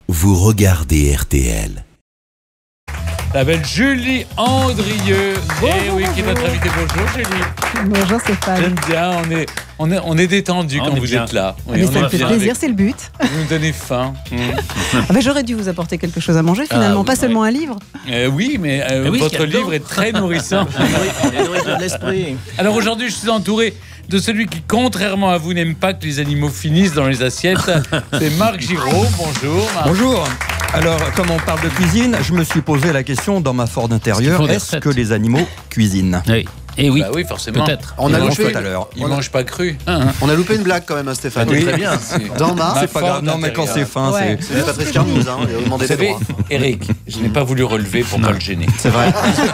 vous regardez RTL. La belle Julie Andrieux. Eh oui, qui est notre invitée. Bonjour Julie. Bonjour Stéphane. J'aime bien, on est détendu quand vous êtes là. Oui, ça me fait plaisir, c'est le but. Vous nous donnez faim. J'aurais dû vous apporter quelque chose à manger finalement, pas seulement un livre. Oui, mais votre livre est très nourrissant. de l'esprit. Alors aujourd'hui, je suis entouré de celui qui, contrairement à vous, n'aime pas que les animaux finissent dans les assiettes. C'est Marc Giraud. Bonjour. Marc. Bonjour. Alors, comme on parle de cuisine, je me suis posé la question dans ma Ford intérieure, est-ce que les animaux cuisinent? Oui. Et oui, bah oui, forcément. Peut-être. On a loupé tout à l'heure. Ils mangent pas cru. On a loupé une blague quand même, hein, Stéphane. Oui, très bien. Dans Mars, C'est pas grave. Non, mais quand c'est fin, Ouais. c'est Patrice Carmouze, hein, il a demandé Vous des savez, droits. Eric, je n'ai pas voulu relever pour pas le gêner. C'est vrai.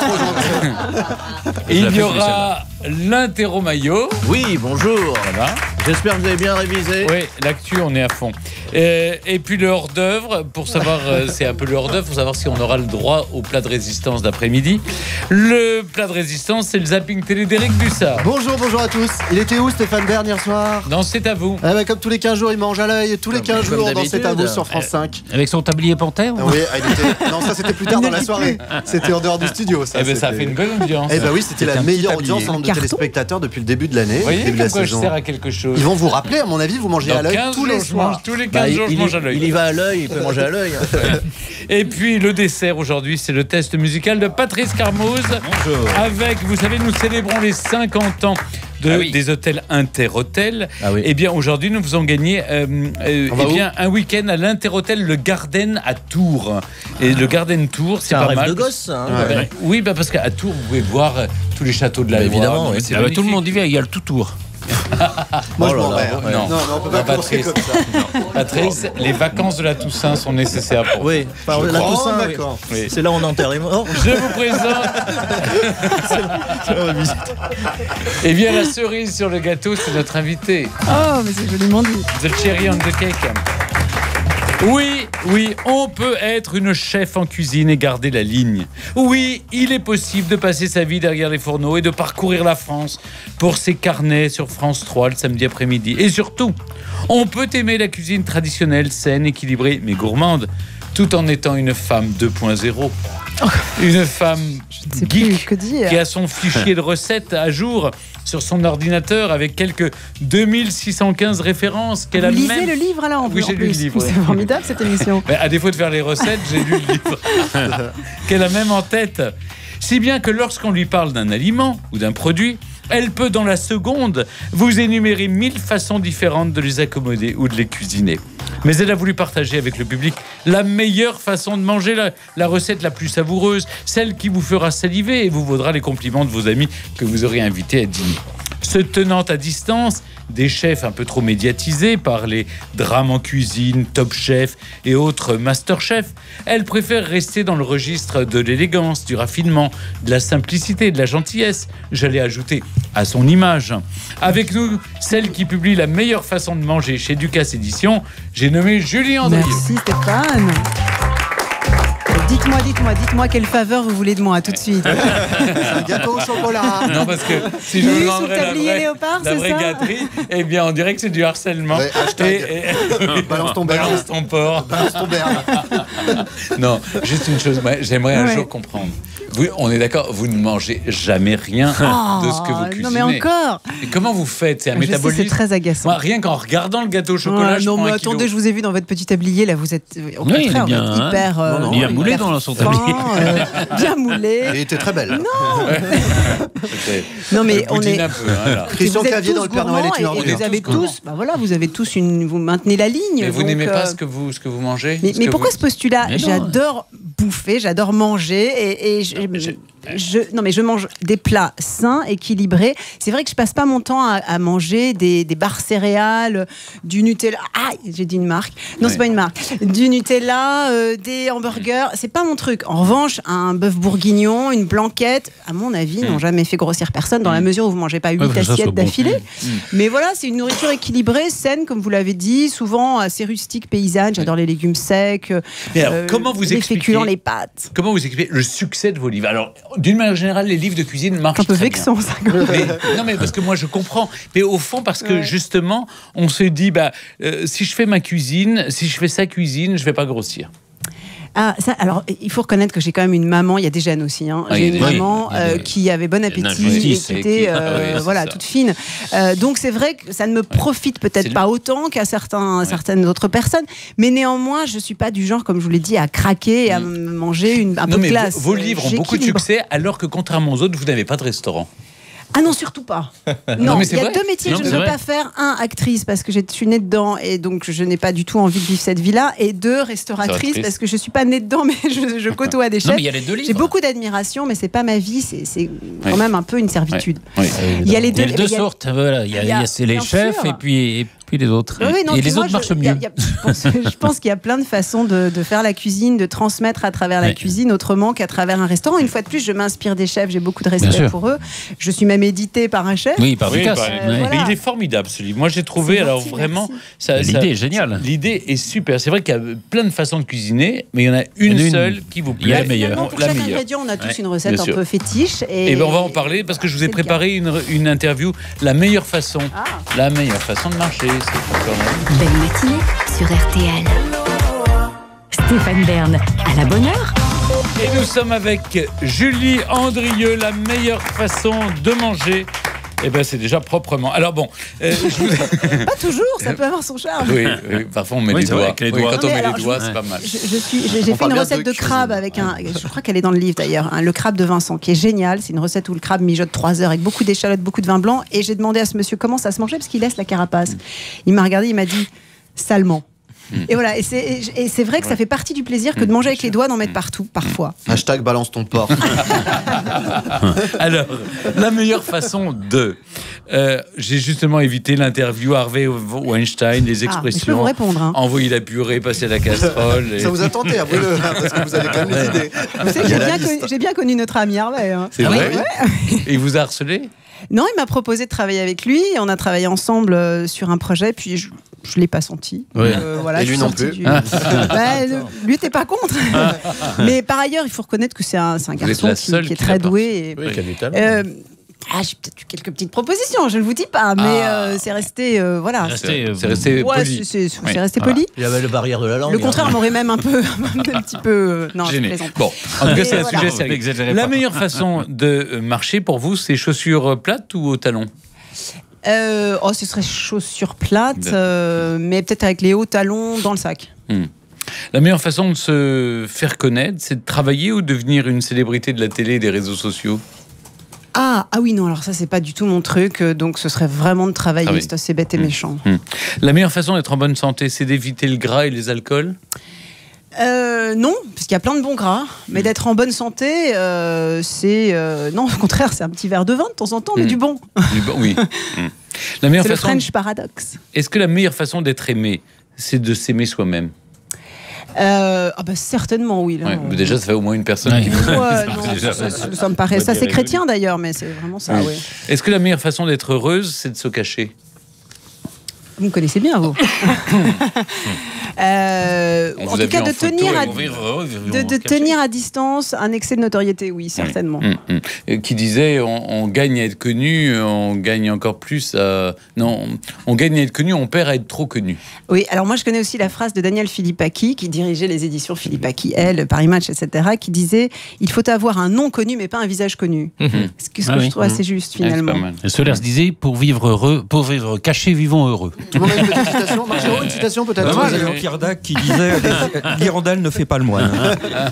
Et il y aura l'interro-maillot. Oui, bonjour. Voilà. J'espère que vous avez bien révisé. Oui, l'actu, on est à fond. Et puis le hors-d'œuvre, pour savoir, c'est un peu le hors-d'œuvre, pour savoir si on aura le droit au plat de résistance d'après-midi. Le plat de résistance, c'est le zapping télé d'Éric Bussard. Bonjour à tous. Il était où Stéphane Bern hier soir? Non, c'est à vous. Comme tous les 15 jours, il mange à l'œil. Tous les 15 Comme jours dans d'habitude. C'est à vous sur France 5. Avec son tablier panthère. Oui, il était... Non, ça c'était plus tard dans la soirée. C'était en dehors du studio. Ça, Eh ben, ça a fait une bonne audience. Eh ben oui, c'était la un meilleure petit audience en nombre de Carton. téléspectateurs depuis le début de l'année. Vous voyez début de la comme quoi je saison. sers à quelque chose. Ils vont vous rappeler, à mon avis, vous mangez Dans à l'œil 15 tous les jours, je mange. soirs. Tous les 15 jours, je mange à l'œil. Il y va à l'œil, il peut manger à l'œil. Et puis le dessert aujourd'hui, c'est le test musical de Patrice Carmouze. Bonjour. Avec, vous savez, nous célébrons les 50 ans des hôtels Inter-Hôtel. Ah oui. Eh bien, aujourd'hui, nous vous avons gagné un week-end à l'Inter-Hôtel Le Garden à Tours. Et le Garden Tours, c'est C'est un pas rêve mal. de gosse, ça. Oui, parce qu'à Tours, vous pouvez voir tous les châteaux de la Loire. Évidemment, Non, mais oui. c'est Tout le magnifique. monde y va, il y a le tout tour. Moi, je Oh là m'en là, vais. ouais. Non. Non, on peut pas commencer Patrice. comme ça. Patrice, les vacances de la Toussaint sont nécessaires pour vous. Oui, par la Oh, Toussaint, oui. d'accord. Oui. C'est là où on enterre les morts. Je vous présente. Eh bien, la cerise sur le gâteau, c'est notre invité. Oh, mais c'est joliment dit. The cherry on the cake. Oui, on peut être une chef en cuisine et garder la ligne. Oui, il est possible de passer sa vie derrière les fourneaux et de parcourir la France pour ses carnets sur France 3 le samedi après-midi. Et surtout, on peut aimer la cuisine traditionnelle, saine, équilibrée, mais gourmande, tout en étant une femme 2.0. Une femme Je ne sais plus geek que dire. qui a son fichier de recettes à jour sur son ordinateur avec quelques 2615 références qu'elle a Vous lisez même... le livre alors en Oui, plus. j'ai lu le livre, C'est oui. formidable cette émission. Mais à défaut de faire les recettes, j'ai lu le livre qu'elle a même en tête. Si bien que lorsqu'on lui parle d'un aliment ou d'un produit, elle peut dans la seconde vous énumérer 1000 façons différentes de les accommoder ou de les cuisiner. Mais elle a voulu partager avec le public la meilleure façon de manger, la recette la plus savoureuse, celle qui vous fera saliver et vous vaudra les compliments de vos amis que vous aurez invités à dîner. Se tenant à distance des chefs un peu trop médiatisés par les drames en cuisine, Top Chef et autres Master Chef, elle préfère rester dans le registre de l'élégance, du raffinement, de la simplicité, de la gentillesse, j'allais ajouter à son image. Avec nous, celle qui publie la meilleure façon de manger chez Ducasse Éditions, j'ai nommé Julie Andrieux. Merci Stéphane. Dites-moi quelle faveur vous voulez de moi tout de suite. Un gâteau au chocolat. Non, parce que si je Oui, vous sous demanderais tablier léopard, la c'est vraie ça gâterie, eh bien, on dirait que c'est du harcèlement. Ouais, hashtag. Balance ton Bern. Balance ton porc. Balance ton Bern. Non, juste une chose, moi, j'aimerais un Ouais. jour comprendre. Vous, on est d'accord, vous ne mangez jamais rien de ce que vous cuisinez. Non mais encore. Et comment vous faites? C'est un Je sais, métabolisme. c'est très agaçant. Moi, rien qu'en regardant le gâteau au chocolat, je non prends mais un attendez, kilo. je vous ai vu dans votre petit tablier là, vous êtes au Oui, il est contraire, bien, vous êtes hein. hyper Non, Il a moulé hyper dans son fin, tablier. bien moulé. Elle était très belle. Non mais Je on boudine est un peu, hein, là. Christian vous êtes Clavier tous dans le Père Noël est une gourmands et ordure. vous avez Tous gourmands. tous, vous avez tous vous maintenez la ligne. Mais vous donc, n'aimez pas ce que vous mangez? Mais Ce que pourquoi vous- ce postulat? Mais non. J'adore bouffer, j'adore manger et je mange des plats sains, équilibrés. C'est vrai que je passe pas mon temps à manger des barres céréales, du Nutella. Ah, j'ai dit une marque. Non, Ouais. c'est pas une marque. Du Nutella, des hamburgers. C'est pas mon truc. En revanche, un bœuf bourguignon, une blanquette, à mon avis, n'ont jamais fait grossir personne dans la mesure où vous mangez pas 8 Ouais, ça, c'est assiettes bon. d'affilée. Mais voilà, c'est une nourriture équilibrée, saine, comme vous l'avez dit, souvent assez rustique, paysanne. J'adore les légumes secs. Mais alors, comment vous les expliquez- féculents, les pâtes. Comment vous expliquez le succès de vos livres? Alors, d'une manière générale, les livres de cuisine marchent un peu très vexant, ça. non, mais parce que moi, je comprends. Mais au fond, parce que justement, on se dit, si je fais ma cuisine, si je fais sa cuisine, je vais pas grossir. Ah, ça, alors, il faut reconnaître que j'ai quand même une maman, il y a des gènes aussi, hein. J'ai une maman qui avait bon appétit et qui était toute fine. Donc c'est vrai que ça ne me profite peut-être pas autant qu'à certaines autres personnes, mais néanmoins, je ne suis pas du genre, comme je vous l'ai dit, à craquer et à manger un peu de glace. Vos livres ont beaucoup de succès, alors que contrairement aux autres, vous n'avez pas de restaurant. Ah non, surtout pas. Non, il y a 2 métiers que je ne peux pas faire. 1, actrice, parce que je suis née dedans et donc je n'ai pas du tout envie de vivre cette vie-là. Et 2, restauratrice, parce que je ne suis pas née dedans, mais je côtoie des chefs. Non, mais il y a les 2 livres. J'ai beaucoup d'admiration, mais ce n'est pas ma vie. C'est quand même un peu une servitude. Il y a les deux sortes. Voilà. Il y a les chefs et puis les autres. Et les autres marchent mieux. Je pense qu'il y a plein de façons de faire la cuisine, de transmettre à travers la cuisine autrement qu'à travers un restaurant. Une fois de plus, je m'inspire des chefs, j'ai beaucoup de respect pour eux. Je suis même éditée par un chef. Oui, par Lucas. Mais il est formidable ce livre. Moi, j'ai trouvé, vraiment... L'idée est géniale. L'idée est super. C'est vrai qu'il y a plein de façons de cuisiner, mais il y en a une seule qui vous plaît. La meilleure. Pour chaque ingrédient, on a tous une recette un peu fétiche. Et on va en parler parce que je vous ai préparé une interview. La meilleure façon de marcher. Belle matinée sur RTL. Stéphane Bern, à la bonne heure. Et nous sommes avec Julie Andrieux, la meilleure façon de manger. Eh ben, c'est déjà proprement. Alors bon, pas toujours, ça peut avoir son charme. Oui, parfois on met les doigts. Quand on met les doigts, c'est pas mal. J'ai fait une recette de crabe avec je crois qu'elle est dans le livre d'ailleurs, le crabe de Vincent, qui est génial. C'est une recette où le crabe mijote 3 heures avec beaucoup d'échalotes, beaucoup de vin blanc. Et j'ai demandé à ce monsieur comment ça se mangeait parce qu'il laisse la carapace. Il m'a regardé, il m'a dit salement. Et voilà, et c'est vrai que ça fait partie du plaisir que de manger avec les doigts, d'en mettre partout, parfois. # balance ton porc. Alors, la meilleure façon de... j'ai justement évité l'interview Harvey Weinstein, les expressions. Je peux vous répondre. Hein. Envoyer la purée, passer la casserole. Ça vous a tenté, avouez-le, parce que vous avez quand même les idées. Vous savez que j'ai bien connu notre ami Harvey. Hein. C'est vrai. Et il vous a harcelé ? Non, il m'a proposé de travailler avec lui. On a travaillé ensemble sur un projet, puis je ne l'ai pas senti. Oui. Et lui non plus. Lui n'était pas contre. Mais par ailleurs, il faut reconnaître que c'est un garçon qui est très doué. J'ai peut-être eu quelques petites propositions, je ne vous dis pas, mais c'est resté c'est resté poli. C'est resté poli. Il y avait le barrière de la langue. Le contraire m'aurait même un petit peu non, gêné. Je plaisante. Bon, en tout cas, c'est un sujet sérieux. La meilleure façon de marcher pour vous, c'est chaussures plates ou au talon ? Ce serait chaussures plates, mais peut-être avec les hauts talons dans le sac. La meilleure façon de se faire connaître, c'est de travailler ou devenir une célébrité de la télé et des réseaux sociaux ? Ah oui, non, alors ça, c'est pas du tout mon truc, donc ce serait vraiment de travailler, c'est assez bête et méchant. La meilleure façon d'être en bonne santé, c'est d'éviter le gras et les alcools ? Non, parce qu'il y a plein de bons gras, mais d'être en bonne santé, non, au contraire, c'est un petit verre de vin de temps en temps, mais du bon. Oui. La meilleure c'est façon... le French paradoxe. Est-ce que la meilleure façon d'être aimé, c'est de s'aimer soi-même ? Certainement, oui. Là, déjà, ça fait au moins une personne qui vous ça me paraît. Ça, c'est chrétien d'ailleurs, mais c'est vraiment ça. Oui. Est-ce que la meilleure façon d'être heureuse, c'est de se cacher ? Vous me connaissez bien, vous. En tout cas, de tenir à distance un excès de notoriété, oui, certainement. Qui disait, on gagne à être connu, on gagne encore plus à... Non, on gagne à être connu, on perd à être trop connu. Oui, alors moi je connais aussi la phrase de Daniel Philippaki, qui dirigeait les éditions Philippaki, Paris Match, etc., qui disait, il faut avoir un nom connu, mais pas un visage connu. Ce que je trouve assez juste, finalement. Solers disait, pour vivre caché, vivons heureux. On a une petite citation, Marcelo, une citation peut-être. Pierre Dac qui disait l'hirondelle ne fait pas le moine. Régis ?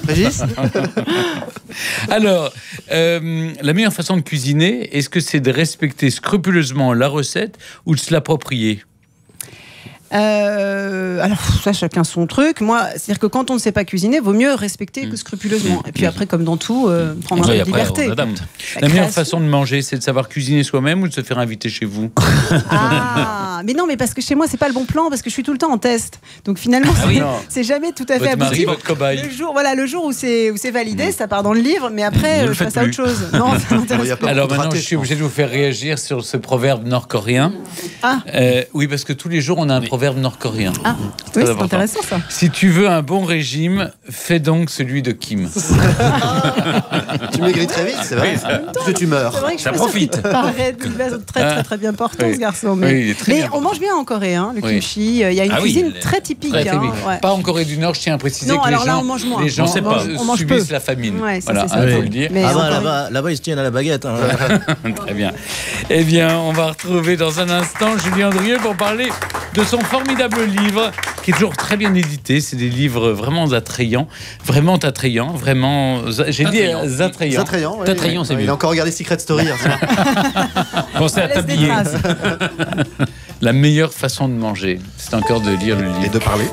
Alors, la meilleure façon de cuisiner, est-ce que c'est de respecter scrupuleusement la recette ou de se l'approprier ? Alors ça, chacun son truc. Moi, c'est-à-dire que quand on ne sait pas cuisiner, vaut mieux respecter que scrupuleusement. Et puis après, comme dans tout, prendre un peu de liberté. La meilleure façon de manger, c'est de savoir cuisiner soi-même ou de se faire inviter chez vous ? Mais non, mais parce que chez moi, c'est pas le bon plan, parce que je suis tout le temps en test. Donc finalement, c'est jamais tout à fait abouti. Le jour où c'est validé, ça part dans le livre, mais après, je passe à autre chose. Non, ça m'intéresse pas. Alors maintenant, je suis obligé de vous faire réagir sur ce proverbe nord-coréen. Oui, parce que tous les jours, on a un proverbe proverbe nord-coréen. Ah, oui, c'est intéressant ça. Si tu veux un bon régime, fais donc celui de Kim. Tu maigris très vite, c'est vrai. Parce que tu meurs. Ça profite. Paraît très bien portant, ce garçon. Mais on mange bien en Corée, le kimchi. Il y a une cuisine très typique. Pas en Corée du Nord, je tiens à préciser que les gens subissent la famine. Voilà, il faut le dire. Là-bas, ils se tiennent à la baguette. Très bien. Eh bien, on va retrouver dans un instant Julie Andrieux pour parler de son formidable livre qui est toujours très bien édité. C'est des livres vraiment attrayants. Vraiment, j'ai dit attrayants. Attrayant, c'est mieux. Il a encore regardé Secret Story. Pensez à t'habiller. La meilleure façon de manger, c'est encore de lire le livre. Et de parler.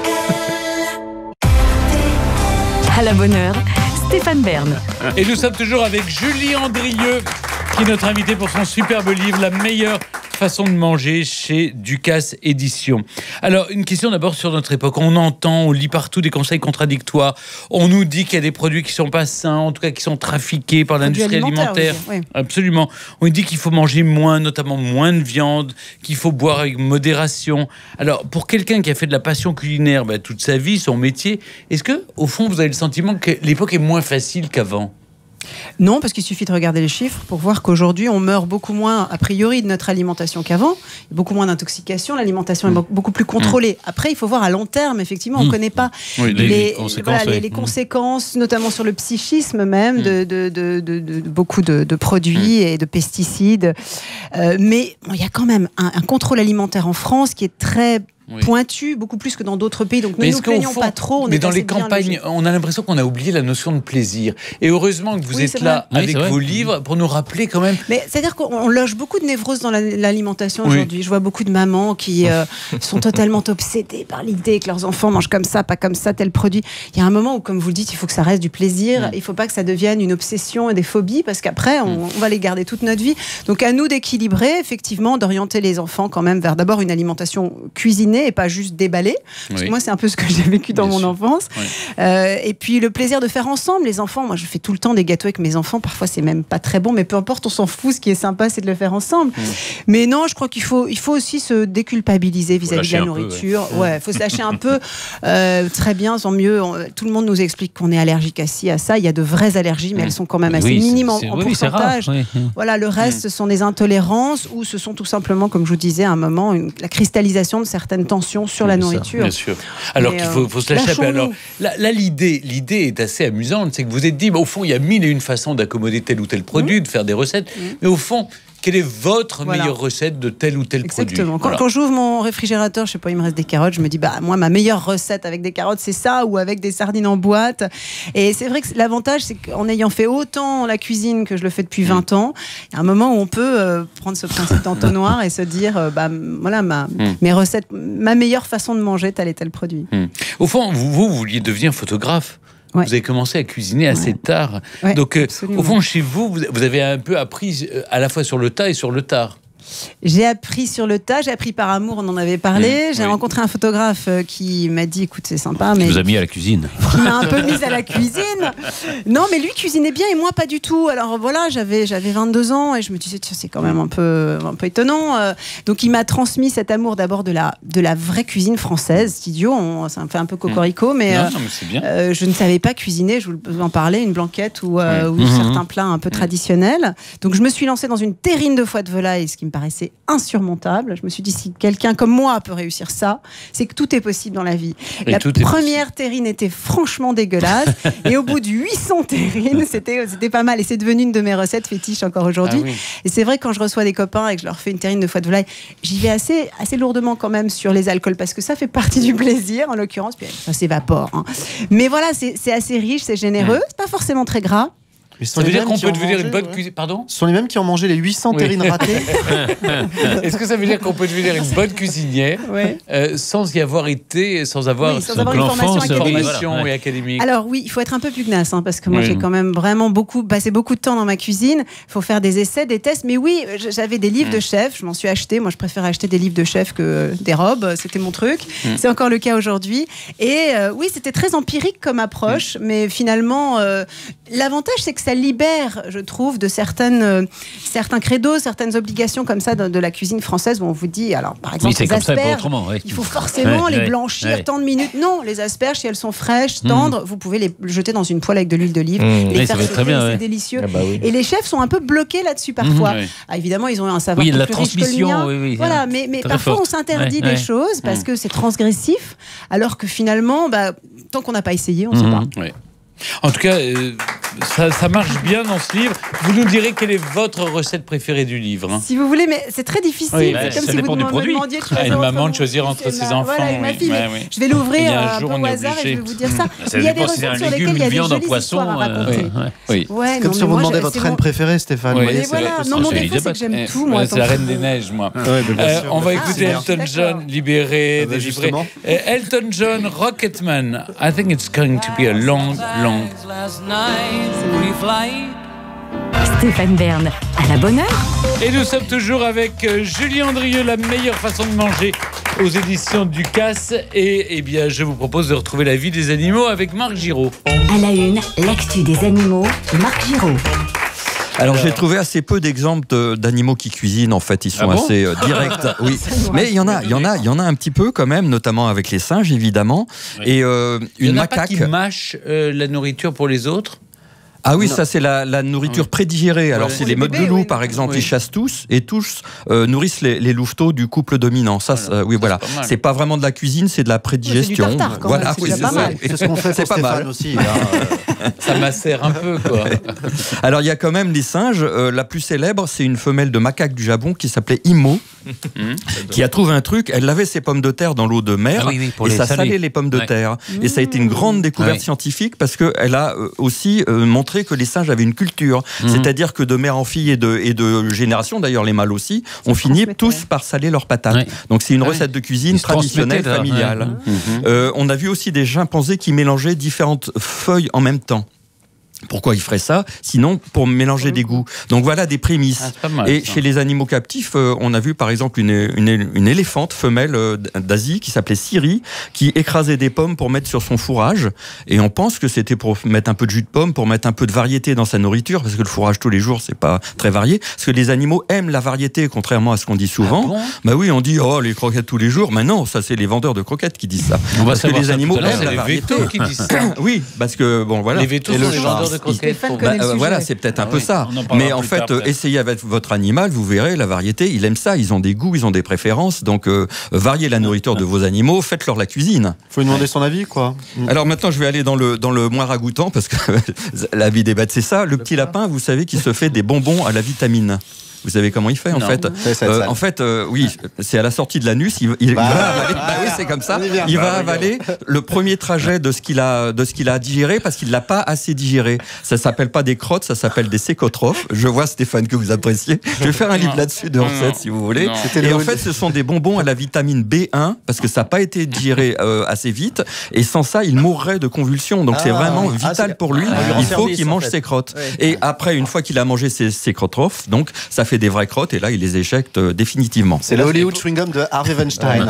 À la bonne heure, Stéphane Bern. Et nous sommes toujours avec Julie Andrieux, qui est notre invitée pour son superbe livre, La meilleure façon de manger, chez Ducasse Éditions. Alors, une question d'abord sur notre époque. On lit partout des conseils contradictoires. On nous dit qu'il y a des produits qui ne sont pas sains, en tout cas qui sont trafiqués par l'industrie alimentaire. Oui. Absolument. On nous dit qu'il faut manger moins, notamment moins de viande, qu'il faut boire avec modération. Alors, pour quelqu'un qui a fait de la passion culinaire toute sa vie, son métier, est-ce que, au fond, vous avez le sentiment que l'époque est moins facile qu'avant ? Non, parce qu'il suffit de regarder les chiffres pour voir qu'aujourd'hui, on meurt beaucoup moins, a priori, de notre alimentation qu'avant. Il y a beaucoup moins d'intoxication, l'alimentation est beaucoup plus contrôlée. Après, il faut voir à long terme, effectivement, on ne connaît pas les conséquences, notamment sur le psychisme même, de beaucoup de produits et de pesticides. Mais il y a quand même un contrôle alimentaire en France qui est très pointu, beaucoup plus que dans d'autres pays. Donc ne nous plaignons pas trop. Mais dans les campagnes, on a l'impression qu'on a oublié la notion de plaisir. Et heureusement que vous êtes là avec vos livres pour nous rappeler quand même. Mais c'est-à-dire qu'on loge beaucoup de névroses dans l'alimentation aujourd'hui. Je vois beaucoup de mamans qui sont totalement obsédées par l'idée que leurs enfants mangent comme ça, pas comme ça, tel produit. Il y a un moment où, comme vous le dites, il faut que ça reste du plaisir. Il ne faut pas que ça devienne une obsession et des phobies, parce qu'après, on va les garder toute notre vie. Donc à nous d'équilibrer, effectivement, d'orienter les enfants quand même vers d'abord une alimentation cuisinée et pas juste déballée. Parce que moi, c'est un peu ce que j'ai vécu dans mon enfance. Et puis le plaisir de faire ensemble. Les enfants, moi, je fais tout le temps des gâteaux avec mes enfants. Parfois, c'est même pas très bon, mais peu importe, on s'en fout. Ce qui est sympa, c'est de le faire ensemble. Mais non, je crois qu'il faut aussi se déculpabiliser vis-à-vis de la nourriture. Il faut se lâcher un peu. Très bien, tant mieux. Tout le monde nous explique qu'on est allergique à ci, à ça. Il y a de vraies allergies, mais elles sont quand même assez minimes en pourcentage. Voilà, le reste, ce sont des intolérances ou ce sont tout simplement, comme je vous disais à un moment, la cristallisation de certaines tensions sur la nourriture. Bien sûr. Alors qu'il faut se lâcher. Alors là, l'idée est assez amusante. C'est que vous êtes dit, au fond, il y a 1001 façons d'accommoder tel ou tel produit, de faire des recettes. Mais au fond, quelle est votre meilleure recette de tel ou tel produit ? Exactement. Quand j'ouvre mon réfrigérateur, je sais pas, il me reste des carottes, je me dis, moi, ma meilleure recette avec des carottes, c'est ça, ou avec des sardines en boîte. Et c'est vrai que l'avantage, c'est qu'en ayant fait autant la cuisine que je le fais depuis 20 ans, il y a un moment où on peut prendre ce principe d'entonnoir et se dire, mes recettes, ma meilleure façon de manger tel et tel produit. Au fond, vous vouliez devenir photographe. Vous avez commencé à cuisiner assez tard. Donc, au fond, chez vous avez un peu appris à la fois sur le tas et sur le tard. J'ai appris sur le tas, j'ai appris par amour, on en avait parlé. J'ai rencontré un photographe qui m'a dit, écoute, c'est sympa, mais... Il vous a mis à la cuisine. Qui m'a un peu mise à la cuisine. Non, mais lui cuisinait bien et moi pas du tout. Alors voilà, j'avais 22 ans et je me disais, tiens, c'est quand même un peu étonnant. Donc il m'a transmis cet amour d'abord de la vraie cuisine française. C'est idiot, ça me fait un peu cocorico, mais, non, mais c'est bien. Je ne savais pas cuisiner, je vous en parlais, une blanquette ou certains plats un peu traditionnels. Donc je me suis lancée dans une terrine de foie de volaille, ce qui me paraissait insurmontable. Je me suis dit, si quelqu'un comme moi peut réussir ça, c'est que tout est possible dans la vie. La première terrine était franchement dégueulasse et au bout de 800 terrines, c'était pas mal et c'est devenu une de mes recettes fétiches encore aujourd'hui. Et c'est vrai que quand je reçois des copains et que je leur fais une terrine de foie de volaille, j'y vais assez lourdement quand même sur les alcools parce que ça fait partie du plaisir en l'occurrence, puis ça s'évapore. Mais voilà, c'est assez riche, c'est généreux, c'est pas forcément très gras. Ça veut dire qu'on peut devenir une bonne cuisinière. Pardon ? Ce sont les mêmes qui ont mangé les 800 terrines ratées. Est-ce que ça veut dire qu'on peut devenir une bonne cuisinière sans y avoir été, sans avoir une formation académique ? Alors oui, il faut être un peu plus pugnace, parce que moi j'ai quand même vraiment passé beaucoup de temps dans ma cuisine. Il faut faire des essais, des tests. Mais oui, j'avais des livres de chefs. Je m'en suis acheté. Moi, je préfère acheter des livres de chefs que des robes. C'était mon truc. C'est encore le cas aujourd'hui. Et oui, c'était très empirique comme approche, mais finalement, l'avantage, c'est que ça libère, je trouve, de certains credos, certaines obligations comme ça de la cuisine française où on vous dit, alors par exemple, les asperges, il faut forcément les blanchir tant de minutes. Non, les asperges, si elles sont fraîches, tendres, vous pouvez les jeter dans une poêle avec de l'huile d'olive, les faire sauter, c'est délicieux. Et les chefs sont un peu bloqués là-dessus parfois. Évidemment, ils ont un savoir la plus riche que le mien. Voilà, mais parfois on s'interdit des choses parce que c'est transgressif, alors que finalement, tant qu'on n'a pas essayé, on ne sait pas. En tout cas, ça marche bien dans ce livre. Vous nous direz quelle est votre recette préférée du livre. Si vous voulez, mais c'est très difficile. C'est comme si vous me demandiez de choisir une maman de choisir entre ses enfants. Voilà, ma fille. Je vais l'ouvrir un peu au hasard et je vais vous dire ça. Il y a des recettes sur lesquelles il y a des jolies histoires à raconter. Comme si on vous demandait votre reine préférée, Stéphane. Non, mon défaut, c'est que j'aime tout. C'est la Reine des Neiges, moi. On va écouter Elton John, libéré, délivré. Elton John, Rocketman. I think it's going to be a long Stéphane Bern, à la bonne heure. Et nous sommes toujours avec Julie Andrieux, la meilleure façon de manger aux éditions Ducasse. Et bien, je vous propose de retrouver la vie des animaux avec Marc Giraud. À la une, l'actu des animaux, Marc Giraud. Alors j'ai trouvé assez peu d'exemples d'animaux qui cuisinent. En fait, ils sont assez directs. Oui, mais il y en a un petit peu quand même, notamment avec les singes évidemment. Et une macaque qui mâche la nourriture pour les autres. Ah oui, ça c'est la nourriture prédigérée. Alors c'est les meutes de loups par exemple, ils chassent tous et tous nourrissent les louveteaux du couple dominant. Ça, oui voilà, c'est pas vraiment de la cuisine, c'est de la prédigestion. C'est du tartare, voilà, c'est pas mal. C'est ce qu'on fait pour Stéphane aussi. Ça macère un peu quoi. Alors il y a quand même les singes. La plus célèbre, c'est une femelle de macaque du Japon qui s'appelait Imo, qui a trouvé un truc. Elle lavait ses pommes de terre dans l'eau de mer et ça salait les pommes de terre. Et ça a été une grande découverte scientifique parce que elle a aussi montré que les singes avaient une culture, c'est-à-dire que de mère en fille et de génération, d'ailleurs les mâles aussi, ont fini tous par saler leurs patates. Donc c'est une recette de cuisine traditionnelle, familiale. On a vu aussi des chimpanzés qui mélangeaient différentes feuilles en même temps. Pourquoi ils feraient ça? Sinon, pour mélanger des goûts. Donc voilà des prémices. Et chez les animaux captifs, on a vu par exemple une éléphante femelle d'Asie qui s'appelait Siri, qui écrasait des pommes pour mettre sur son fourrage. Et on pense que c'était pour mettre un peu de jus de pomme, pour mettre un peu de variété dans sa nourriture, parce que le fourrage tous les jours, c'est pas très varié. Parce que les animaux aiment la variété, contrairement à ce qu'on dit souvent. Bah oui, on dit les croquettes tous les jours. Mais non, ça c'est les vendeurs de croquettes qui disent ça. Parce que les animaux aiment la variété. Les vétos qui disent ça. Oui, parce que bon voilà. Les vétos sont les vendeurs de croquettes. Voilà, c'est peut-être un peu ça. Mais en fait, essayez avec votre animal, vous verrez la variété. Il aime ça. Ils ont des goûts, ils ont des préférences. Donc, variez la nourriture de vos animaux. Faites-leur la cuisine. Faut lui demander son avis, quoi. Alors maintenant, je vais aller dans le moins ragoûtant parce que la vie des bêtes, c'est ça. Le petit lapin, vous savez, qui se fait des bonbons à la vitamine. Vous savez comment il fait en fait oui, c'est à la sortie de l'anus, il va avaler. Oui, c'est comme ça. Il va avaler le premier trajet de ce qu'il a digéré parce qu'il l'a pas assez digéré. Ça s'appelle pas des crottes, ça s'appelle des sécotrophes. Je vois Stéphane que vous appréciez. Je vais faire un livre là-dessus de recettes si vous voulez. Et en fait, ce sont des bonbons à la vitamine B1 parce que ça n'a pas été digéré assez vite et sans ça, il mourrait de convulsions. Donc c'est vraiment vital pour lui. Il faut qu'il mange ses crottes. Et après, une fois qu'il a mangé ses sécotrophes, donc ça fait des vraies crottes et là il les éjecte définitivement. C'est le Hollywood chewing gum de Harvey Weinstein.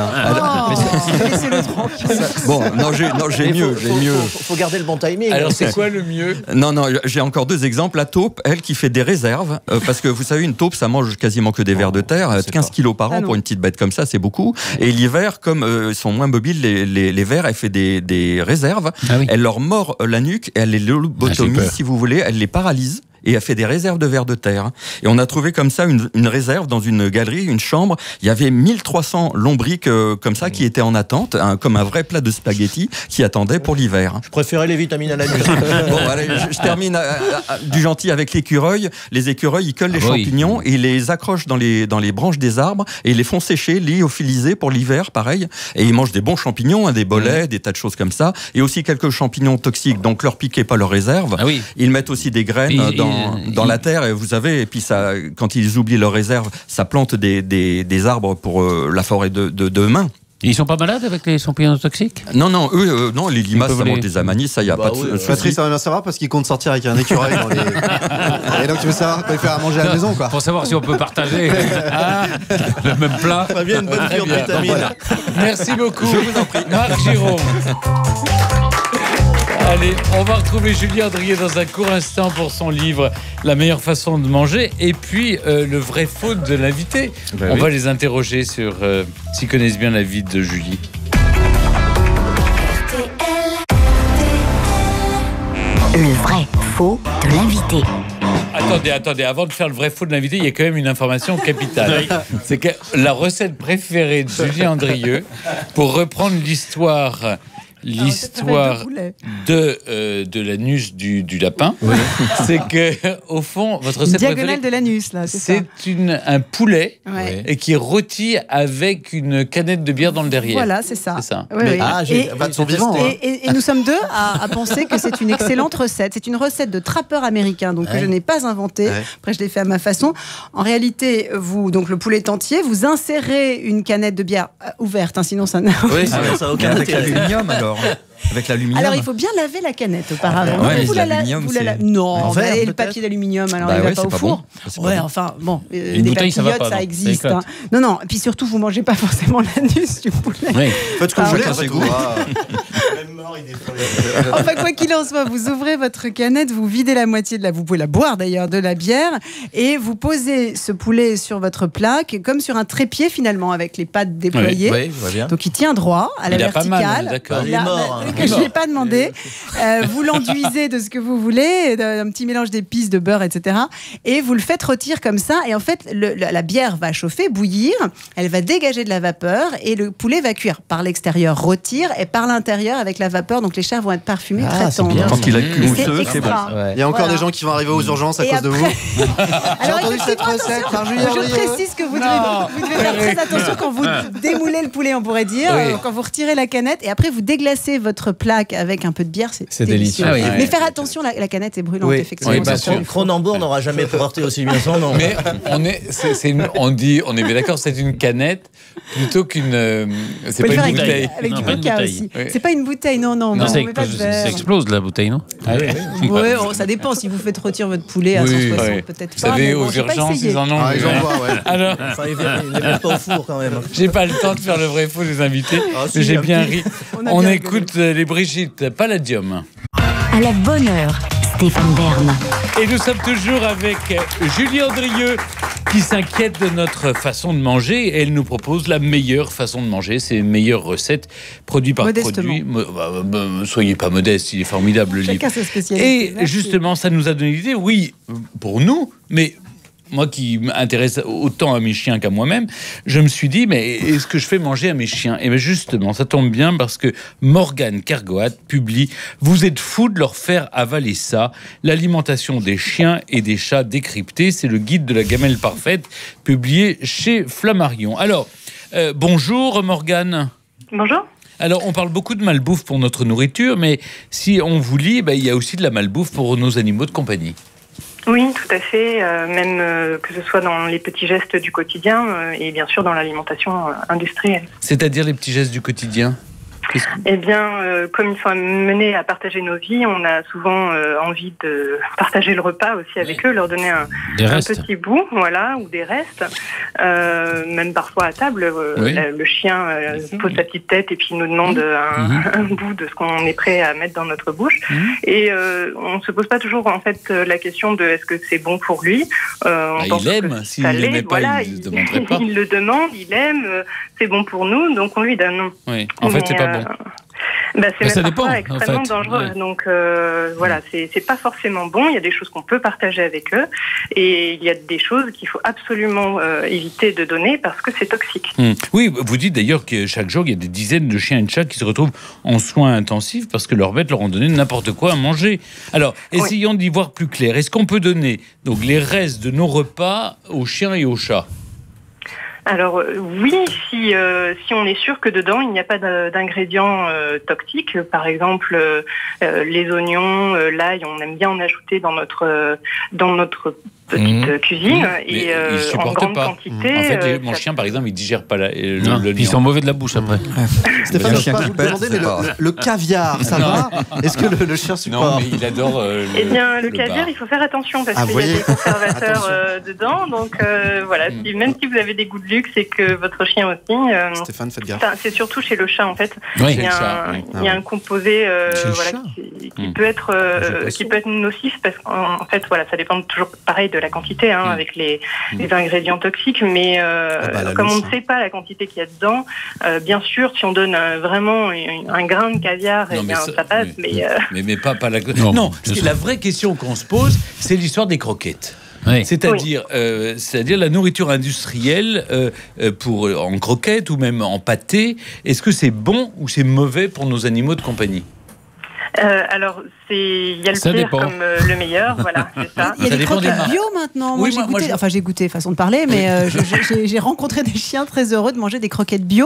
Bon, j'ai mieux. Faut garder le bon timing. Alors c'est quoi le mieux? Non, j'ai encore deux exemples. La taupe, elle qui fait des réserves, parce que vous savez, une taupe ça mange quasiment que des vers de terre, 15 kilos par an pour une petite bête comme ça, c'est beaucoup. Et l'hiver, comme ils sont moins mobiles, les vers, elle fait des réserves. Elle leur mord la nuque, et elle les lobotomie si vous voulez, elle les paralyse. Et a fait des réserves de vers de terre. Et on a trouvé comme ça une réserve dans une galerie, une chambre. Il y avait 1300 lombriques comme ça qui étaient en attente, comme un vrai plat de spaghettis qui attendait pour l'hiver. Je préférais les vitamines à la nuit. Bon, allez, je termine du gentil avec l'écureuil. Les écureuils, ils collent les champignons et ils les accrochent dans les branches des arbres et ils les font sécher, lyophilisés pour l'hiver, pareil. Et ils mangent des bons champignons, des bolets, des tas de choses comme ça. Et aussi quelques champignons toxiques, donc leur piquez pas leurs réserves. Ils mettent aussi des graines dans la terre, et vous savez, et puis ça, quand ils oublient leurs réserves, ça plante des arbres pour la forêt de demain. Et ils sont pas malades avec les champignons toxiques? Non, eux, non, les limaces, ça mange des amanis, ça y a pas de souci. Patrice, ça va bien savoir parce qu'il compte sortir avec un écureuil dans les... Et donc tu veux savoir quoi faire à manger à la maison, quoi. Pour savoir si on peut partager le même plat. Ça bien une bonne cure de vitamines. Merci beaucoup. Je vous en prie. Marc Giraud. Allez, on va retrouver Julie Andrieux dans un court instant pour son livre La meilleure façon de manger. Et puis, le vrai faux de l'invité. On va les interroger sur s'ils connaissent bien la vie de Julie. Le vrai faux de l'invité. Attendez, avant de faire le vrai faux de l'invité, il y a quand même une information capitale. C'est que la recette préférée de Julie Andrieux, pour reprendre l'histoire de l'anus du lapin, c'est que au fond votre recette diagonale préférée, de l'anus là, c'est un poulet et qui est rôti avec une canette de bière dans le derrière. Voilà, c'est ça. Oui. Ils sont vivants. Et nous sommes deux à penser que c'est une excellente recette. C'est une recette de trappeur américain, donc que je n'ai pas inventée. Après, je l'ai fait à ma façon. En réalité, donc le poulet est entier, vous insérez une canette de bière ouverte, sinon ça n'a ça n'a aucun avec intérêt. l'aluminium alors. Avec l'aluminium. Alors, il faut bien laver la canette auparavant. Ouais, Vous l'aluminium, non, verre, le peut-être. papier d'aluminium, alors il ne va pas au four. Enfin, bon, des bouteille, ça va papillotes, pas, ça non. existe. Ça éclate. Non, et puis surtout, vous ne mangez pas forcément l'anus du poulet. Faites ce que vous voulez, Chacun c'est ses goût. Enfin, quoi qu'il en soit, vous ouvrez votre canette, vous videz la moitié vous pouvez la boire d'ailleurs, de la bière, et vous posez ce poulet sur votre plaque, comme sur un trépied finalement, avec les pattes déployées. Oui, je vois bien. Donc il tient droit à la Il a pas verticale. mal, d'accord. Il est mort. Que je n'ai pas demandé. Vous l'enduisez de ce que vous voulez, d'un petit mélange d'épices, de beurre, etc. Et vous le faites rôtir comme ça. Et en fait, la bière va chauffer, bouillir. Elle va dégager de la vapeur et le poulet va cuire par l'extérieur, rôtir, et par l'intérieur avec la vapeur. Donc les chairs vont être parfumées, très c'est tendres. bien. Quand il a cuit mousseux, c'est bon. Il y a encore Voilà. des gens qui vont arriver aux urgences à Et cause de vous. Alors entendu cette effectivement, recette par Julie je Andrieux. précise que vous devez faire très attention quand vous démoulez le poulet, on pourrait dire, quand vous retirez la canette et après vous déglacez votre plaque avec un peu de bière, c'est délicieux. Ah oui. Mais faire attention, la canette est brûlante, effectivement. Oui, bien ça, sûr. Cronenbourg n'aura jamais porté aussi bien son nom. Mais on est bien d'accord, c'est une canette plutôt qu'une. C'est Faut le pas faire une bouteille. avec du Non, pas une coca bouteille. aussi. Oui. C'est pas une bouteille, non, Non, on ça met pas de ça verre. explose la bouteille, non? Ouais, ça dépend si vous faites rôtir votre poulet à 160, peut-être Vous pas. savez, mais bon, aux j'ai pas urgences, essayé. ils en ont. Ah, ils envoient, ouais. Alors, Enfin, il ne les met pas au four quand même. j'ai pas le temps de faire le vrai faux des invités, Ah, si, mais j'ai un bien petit. ri. On a On bien écoute les Brigitte Palladium. À la bonne heure, Stéphane Bern. Et nous sommes toujours avec Julie Andrieux qui s'inquiète de notre façon de manger. Et elle nous propose la meilleure façon de manger, ses meilleures recettes, produit par Modestement. produit. Soyez pas modeste, il est formidable le livre. Chacun sa spécialité. Et Merci. justement, ça nous a donné l'idée, oui, pour nous, mais moi qui m'intéresse autant à mes chiens qu'à moi-même, je me suis dit, mais est-ce que je fais manger à mes chiens? Et bien justement, ça tombe bien parce que Morgane Kergoat publie « Vous êtes fous de leur faire avaler ça, l'alimentation des chiens et des chats décryptés ». C'est le guide de la gamelle parfaite, publié chez Flammarion. Alors, bonjour Morgane. Bonjour. Alors, on parle beaucoup de malbouffe pour notre nourriture, mais si on vous lit, il y a aussi de la malbouffe pour nos animaux de compagnie. Oui, tout à fait, même que ce soit dans les petits gestes du quotidien et bien sûr dans l'alimentation industrielle. C'est-à-dire les petits gestes du quotidien? Eh bien, comme ils sont amenés à partager nos vies, on a souvent envie de partager le repas aussi avec eux, leur donner un petit bout, voilà, ou des restes. Même parfois à table, le chien pose sa petite tête et puis il nous demande un bout de ce qu'on est prêt à mettre dans notre bouche. Et on ne se pose pas toujours en fait la question de est-ce que c'est bon pour lui. Il aime, s'il ne l'aimait pas, voilà, il ne demanderait pas. Il le demande, il aime, c'est bon pour nous, donc on lui donne. Oui, en fait, c'est pas bon. C'est ça dépend, extrêmement en fait. dangereux. Ouais. Donc voilà, c'est pas forcément bon. Il y a des choses qu'on peut partager avec eux et il y a des choses qu'il faut absolument éviter de donner parce que c'est toxique. Oui, vous dites d'ailleurs que chaque jour, il y a des dizaines de chiens et de chats qui se retrouvent en soins intensifs parce que leurs bêtes leur ont donné n'importe quoi à manger. Alors, essayons d'y voir plus clair. Est-ce qu'on peut donner donc les restes de nos repas aux chiens et aux chats ? Alors oui, si on est sûr que dedans il n'y a pas d'ingrédients toxiques, par exemple les oignons, l'ail, on aime bien en ajouter dans notre petite cuisine et en grande quantité. En fait, mon chien, par exemple, il digère pas le ils sont mauvais de la bouche après. Stéphane, je vais vous demander, mais le caviar, ça va? Est-ce que le chien supporte? Non, mais il adore. Eh bien, le caviar, il faut faire attention parce qu'il y a des conservateurs dedans. Donc voilà, même si vous avez des goûts de luxe et que votre chien aussi. Stéphane, faites gaffe. C'est surtout chez le chat en fait. Oui, il y a un composé qui peut être nocif parce qu'en fait, voilà, ça dépend toujours pareil de la quantité avec les ingrédients toxiques. Mais comme on ne sait pas la quantité qu'il y a dedans, bien sûr, si on donne vraiment un grain de caviar, ça passe. Mais pas la. Non, la vraie question qu'on se pose, c'est l'histoire des croquettes. Oui. C'est-à-dire la nourriture industrielle en croquettes ou même en pâté. Est-ce que c'est bon ou c'est mauvais pour nos animaux de compagnie? Alors, il y a le pire comme le meilleur, voilà, c'est ça. Il y a des croquettes bio maintenant. Moi, j'ai goûté, façon de parler, mais j'ai rencontré des chiens très heureux de manger des croquettes bio.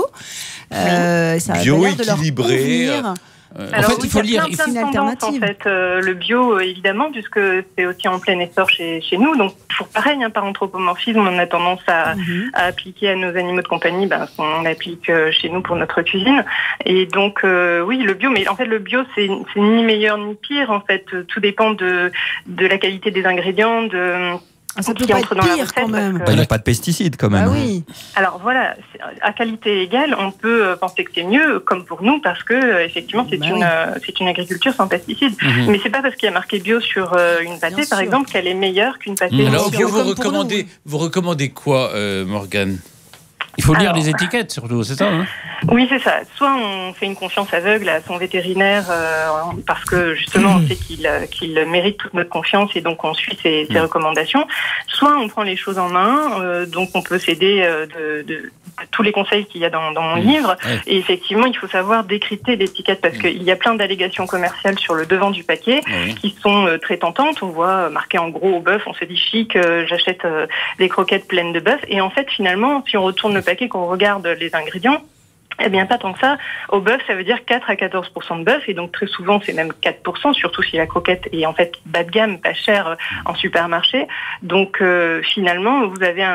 Ça a bio, l'air de leur équilibré. Alors, en fait, il faut lire. C'est une alternative. En fait, le bio, évidemment, puisque c'est aussi en plein essor chez nous. Donc, toujours pareil, par anthropomorphisme, on a tendance à appliquer à nos animaux de compagnie ce qu'on applique chez nous pour notre cuisine. Et donc, oui, le bio, mais en fait, le bio, c'est ni meilleur ni pire. En fait, tout dépend de la qualité des ingrédients, ça peut pas être pire quand même. Il n'y a pas de pesticides quand même. Ah oui. Alors voilà, à qualité égale, on peut penser que c'est mieux, comme pour nous, parce que effectivement c'est une agriculture sans pesticides. Mais c'est pas parce qu'il y a marqué bio sur une pâtée, par exemple, qu'elle est meilleure qu'une pâtée. Alors vous recommandez quoi, Morgane? Il faut lire les étiquettes surtout, c'est ça Oui, c'est ça. Soit on fait une confiance aveugle à son vétérinaire parce que justement on sait qu'il mérite toute notre confiance et donc on suit ses recommandations. Soit on prend les choses en main, donc on peut s'aider de tous les conseils qu'il y a dans mon livre. Et effectivement, il faut savoir décrypter l'étiquette parce qu'il y a plein d'allégations commerciales sur le devant du paquet qui sont très tentantes. On voit marqué en gros au bœuf, on se dit chic, j'achète des croquettes pleines de bœuf. Et en fait, finalement, si on retourne le paquet, qu'on regarde les ingrédients, eh bien, pas tant que ça. Au bœuf, ça veut dire 4 à 14% de bœuf, et donc très souvent, c'est même 4%, surtout si la croquette est en fait bas de gamme, pas chère en supermarché. Donc, finalement, vous avez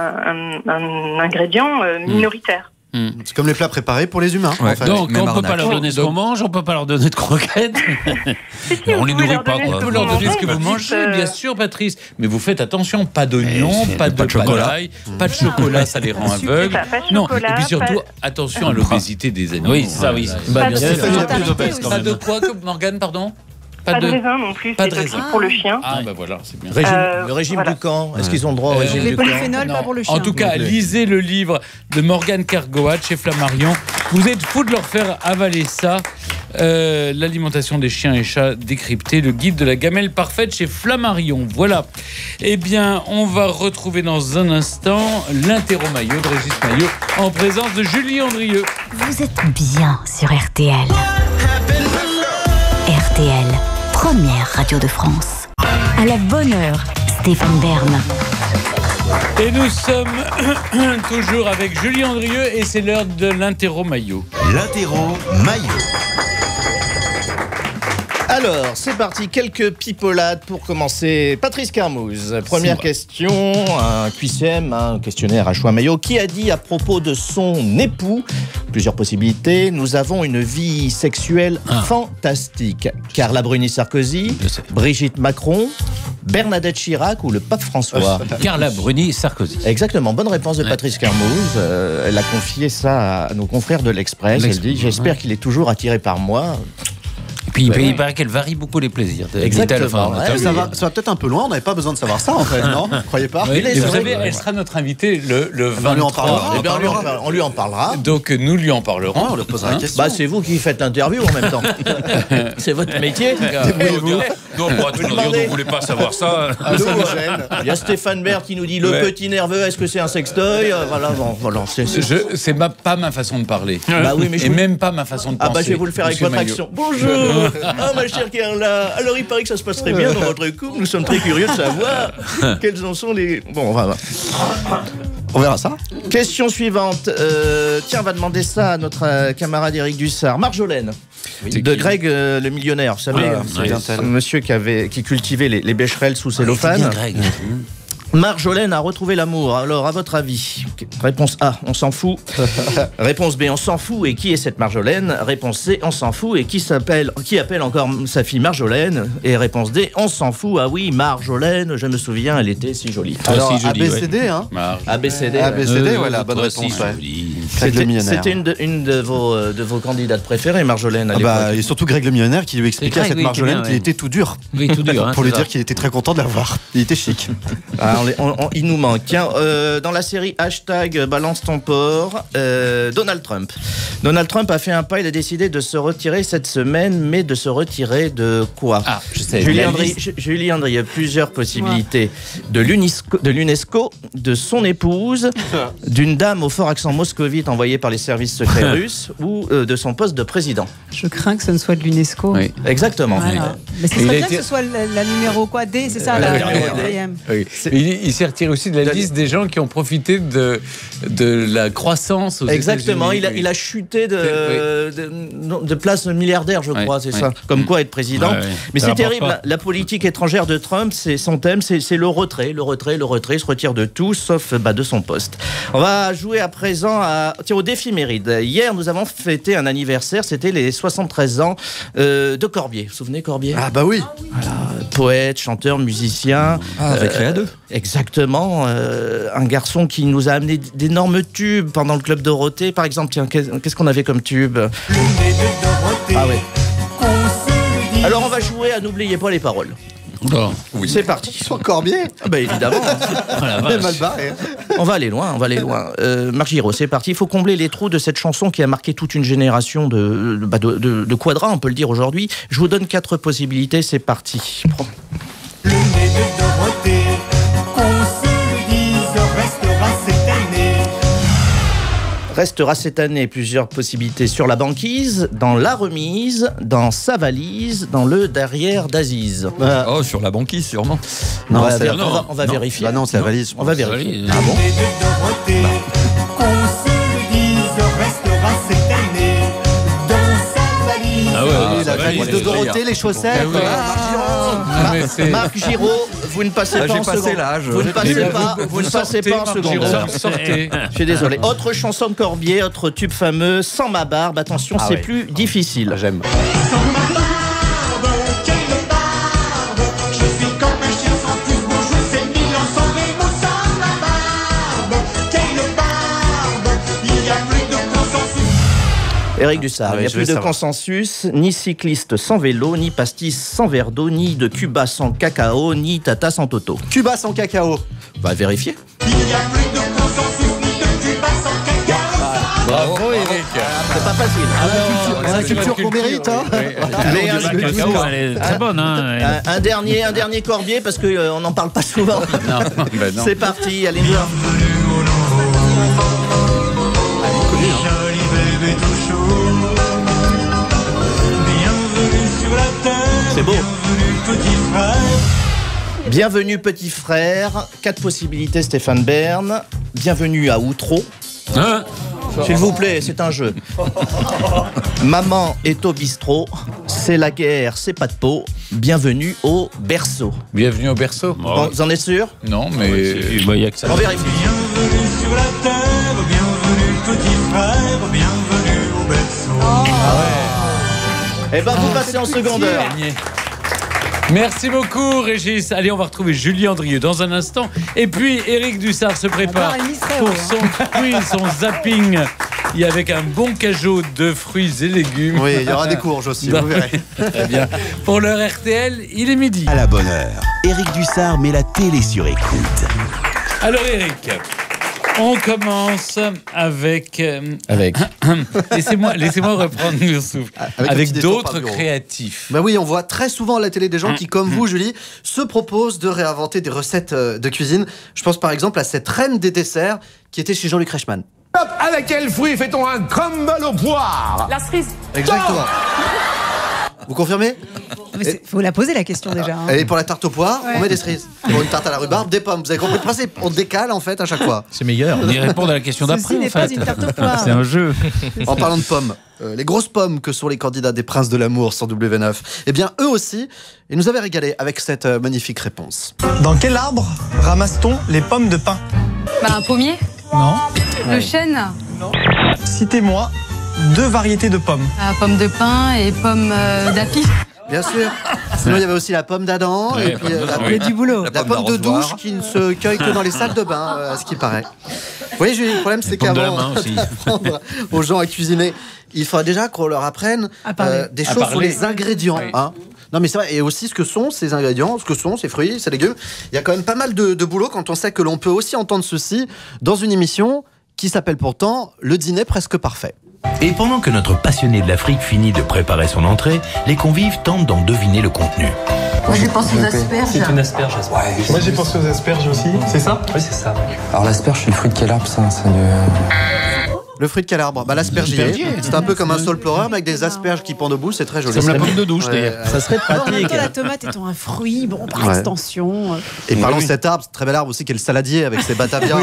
un ingrédient minoritaire. C'est comme les plats préparés pour les humains. En fait. Donc, on ne peut pas leur donner ce qu'on mange, on ne peut pas leur donner de croquettes. On les nourrit pas. On peut leur donner ce que vous mangez, bien sûr, Patrice. Mais vous faites attention, pas d'oignons, pas de chocolat. Pas de chocolat, ça les rend aveugles. Non, et puis surtout, attention à l'obésité des animaux. Oui, ça, oui. Pas de quoi, Morgane, pardon? Pas de raisin non plus, c'est aussi pour le chien. Ah, ben voilà, c'est bien. Le régime du camp, est-ce qu'ils ont droit au régime Les du camp? polyphénols, pas pour le chien. En tout cas, lisez le livre de Morgane Kergoat chez Flammarion. Vous êtes fous de leur faire avaler ça. L'alimentation des chiens et chats décryptée, le guide de la gamelle parfaite chez Flammarion. Voilà. Eh bien, on va retrouver dans un instant l'interro maillot de Régis Maillot en présence de Julie Andrieux. Vous êtes bien sur RTL. RTL, première radio de France. À la bonne heure, Stéphane Bern. Et nous sommes toujours avec Julie Andrieux et c'est l'heure de l'interro maillot. L'interro maillot. Alors, c'est parti, quelques pipolades pour commencer. Patrice Carmouze, première question, un QCM, un questionnaire à choix maillot. Qui a dit à propos de son époux, plusieurs possibilités, nous avons une vie sexuelle fantastique? Carla Bruni-Sarkozy, Brigitte Macron, Bernadette Chirac ou le pape François? Carla Bruni-Sarkozy. Exactement, bonne réponse de Patrice Carmouze. Elle a confié ça à nos confrères de l'Express. Elle dit, j'espère qu'il est toujours attiré par moi. Puis il paraît qu'elle varie beaucoup les plaisirs. Exactement. Ça va peut-être un peu loin, on n'avait pas besoin de savoir ça en fait, non? Vous croyez pas? Oui, vous savez, elle sera notre invitée le 23. On lui en parlera. Donc nous lui en parlerons. On lui posera la question. C'est vous qui faites l'interview en même temps. C'est votre métier. Non, on ne voulait pas savoir ça. Il y a Stéphane Bern qui nous dit le petit nerveux, est-ce que c'est un sextoy? Voilà, c'est pas ma façon de parler. Oui, mais même pas ma façon de penser. Je vais vous le faire avec votre action. Bonjour. Ma chère Carla, alors il paraît que ça se passe très bien dans votre couple. Nous sommes très curieux de savoir quels en sont les... Bon, on verra ça. Question suivante. Tiens, on va demander ça à notre camarade Éric Dussard. Marjolaine, de Greg le millionnaire. Vous savez, un monsieur qui cultivait les bécherelles sous cellophane. Marjolaine a retrouvé l'amour. Alors, à votre avis, réponse A, on s'en fout. Réponse B, on s'en fout. Et qui est cette Marjolaine? Réponse C, on s'en fout. Et qui appelle encore sa fille Marjolaine? Et réponse D, on s'en fout. Ah oui, Marjolaine, je me souviens, elle était si jolie. Alors, si jolie, ABCD, ouais. Hein ABCD. ABCD, voilà, bonne réponse. C'était une de vos candidates préférées, Marjolaine, à l'époque. Et surtout Greg le millionnaire qui lui expliquait à cette Marjolaine qu'il était tout dur. Oui, tout dur. Pour lui dire qu'il était très content de l'avoir. Il était chic. Il nous manque. Tiens, dans la série #Balance ton porc, Donald Trump. Donald Trump a fait un pas, il a décidé de se retirer cette semaine, mais de se retirer de quoi? Ah, je sais. Julie André, il y a plusieurs possibilités. De l'UNESCO, de son épouse, d'une dame au fort accent moscovite envoyée par les services secrets russes, ou de son poste de président. Je crains que ce ne soit de l'UNESCO. Oui. Exactement. Voilà. Mais ce serait bien que ce soit la numéro quoi? D, c'est ça, la quatrième. Oui. Il s'est retiré aussi de la liste des gens qui ont profité de la croissance aux Exactement, États-Unis. il a chuté de place milliardaire, je crois, c'est ça. Comme quoi être président. Mais c'est terrible, la politique étrangère de Trump, son thème, c'est le retrait. Il se retire de tout, sauf de son poste. On va jouer à présent au défi Méride. Hier, nous avons fêté un anniversaire, c'était les 73 ans de Corbier. Vous vous souvenez, Corbier? Ah bah oui. Voilà, poète, chanteur, musicien. Avec Réa 2. Exactement, un garçon qui nous a amené d'énormes tubes pendant le Club Dorothée. Par exemple, tiens, qu'est-ce qu'on avait comme tube? Ah oui. Alors on va jouer à N'oubliez pas les paroles. Oh. Oui. C'est parti. Sur Corbier? Évidemment. Mal barré. On va aller loin. Marc Giraud, c'est parti. Il faut combler les trous de cette chanson qui a marqué toute une génération de quadras, on peut le dire aujourd'hui. Je vous donne 4 possibilités, c'est parti. Le nez de Dorothée, qu'on se le dise, restera cette année. Restera cette année, plusieurs possibilités sur la banquise, dans la remise, dans sa valise, dans le derrière d'Aziz. Sur la banquise, sûrement. Non, on va vérifier. Bah non, c'est la valise. On va vérifier. Ah bon? Le nez de Dorothée, qu'on se le dise, restera cette année. Dans sa valise. Ah ouais, la valise de Dorothée, les chaussettes. Marc Giraud, vous ne passez pas en seconde. Vous ne passez pas en seconde. Sortez. Je suis désolé. Autre chanson de Corbier, autre tube fameux, Sans ma barbe. Attention, c'est plus difficile. J'aime. Sans ma barbe, quelle barbe. Je suis comme un chien sans plus beau, je sais mignon sans les mots. Sans ma barbe, quelle barbe. Il n'y a plus de consensus. Éric Dussard, il n'y a plus de consensus, ni cycliste sans vélo, ni pastis sans verre d'eau, ni de Cuba sans cacao, ni Tata sans Toto. Cuba sans cacao. Va vérifier. Il n'y a plus de consensus, ni de Cuba sans cacao. Bravo, Eric. C'est pas facile. C'est la culture qu'on mérite. Hein. Elle est très bonne. Un dernier Corbier, parce qu'on n'en parle pas souvent. Non. C'est parti, allez-y. C'est beau. Bienvenue petit frère. 4 possibilités, Stéphane Bern. Bienvenue à Outreau. S'il vous plaît, c'est un jeu. Maman est au bistrot. C'est la guerre, c'est pas de peau. Bienvenue au berceau. Bienvenue au berceau. Bon, vous en êtes sûr? Non, mais Il y a que ça. On vérifie. Bienvenue sur la terre, bienvenue petit frère, bienvenue au berceau. Eh ben, vous passez en seconde heure. merci beaucoup, Régis. Allez, on va retrouver Julie Andrieux dans un instant. Et puis, Éric Dussard se prépare pour son quiz, son zapping. Et avec un bon cajot de fruits et légumes. Oui, il y aura des courges aussi, vous verrez. Très bien. Pour l'heure RTL, il est midi. À la bonne heure, Éric Dussard met la télé sur écoute. Alors, Éric, on commence avec... laissez-moi reprendre le souffle. Avec d'autres créatifs. Bah oui, on voit très souvent à la télé des gens qui, comme vous, Julie, se proposent de réinventer des recettes de cuisine. Je pense par exemple à cette reine des desserts qui était chez Jean-Luc Reichmann. Avec quel fruit fait-on un crumble aux poires? La cerise. Exactement. Vous confirmez? Il faut la poser la question déjà. Hein. Et pour la tarte aux poires, on met des cerises. Pour une tarte à la rhubarbe, des pommes. Vous avez compris le principe? On décale en fait à chaque fois. C'est meilleur. On y répond à la question d'après. Ceci n'est pas une tarte aux poires. C'est un jeu. En parlant de pommes, les grosses pommes que sont les candidats des Princes de l'amour sur W9, eh bien eux aussi, ils nous avaient régalé avec cette magnifique réponse. Dans quel arbre ramasse-t-on les pommes de pin? Un pommier? Non. Le chêne? Non. Citez-moi 2 variétés de pommes. Pomme de pin et pomme d'api. Bien sûr. Sinon, il y avait aussi la pomme d'Adam et puis du boulot. La pomme de douche qui ne se cueille que dans les salles de bain, à ce qui paraît. Vous voyez, Julie, le problème, c'est qu'avant d'apprendre aux gens à cuisiner, il faudrait déjà qu'on leur apprenne des choses sur les ingrédients. Oui. Hein. Non, mais c'est vrai. Et aussi ce que sont ces ingrédients, ce que sont ces fruits, ces légumes. Il y a quand même pas mal de boulot quand on sait que l'on peut aussi entendre ceci dans une émission qui s'appelle pourtant Le Dîner Presque Parfait. Et pendant que notre passionné de l'Afrique finit de préparer son entrée, les convives tentent d'en deviner le contenu. Moi, j'ai pensé aux asperges. C'est une asperge. Ouais, moi, j'ai pensé aux asperges aussi. C'est ça? Oui, c'est ça. Alors, l'asperge, c'est le fruit de quel arbre, ça? Le fruit de quel arbre? L'aspergier. C'est un peu comme un saule-pleureur, mais avec des asperges qui pendent debout, c'est très joli. Comme la pomme de douche, d'ailleurs. Ça serait pratique. La tomate étant un fruit, bon, par extension. Et parlons de cet arbre, très bel arbre aussi, qui est le saladier, avec ses batavias